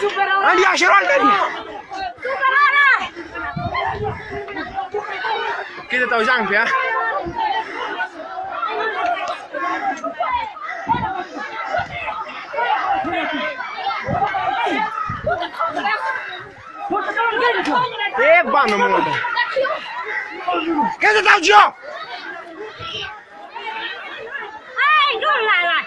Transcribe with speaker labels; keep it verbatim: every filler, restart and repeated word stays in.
Speaker 1: Andiamo a Geraldo. Kita tahu jang ya. Eh, bana muda. Kita tahu jo.
Speaker 2: Ai, dulu lah.